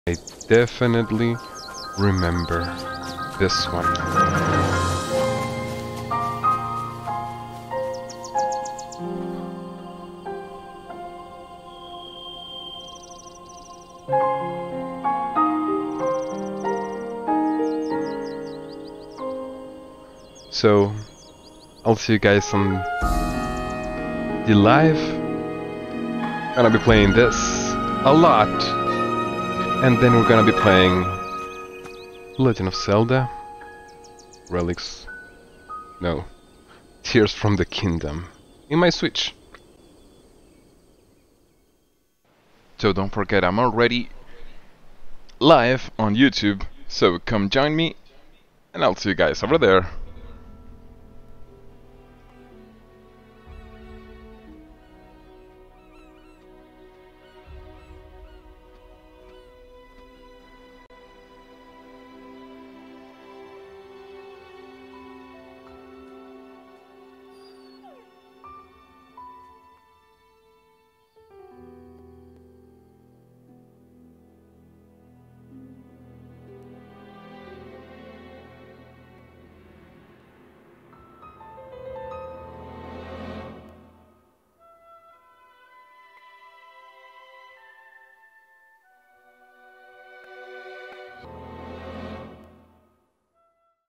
I definitely remember this one. So, I'll see you guys on the live. Gonna be playing this a lot. And then we're gonna be playing Legend of Zelda Relics. No. Tears from the Kingdom in my Switch. So don't forget, I'm already live on YouTube, so come join me and I'll see you guys over there.